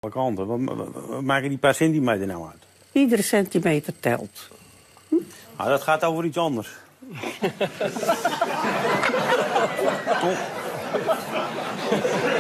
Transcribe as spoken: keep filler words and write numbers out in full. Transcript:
kanten. Wat, wat, wat maken die paar centimeter nou uit? Iedere centimeter telt. Hm? Nou, dat gaat over iets anders. Toch?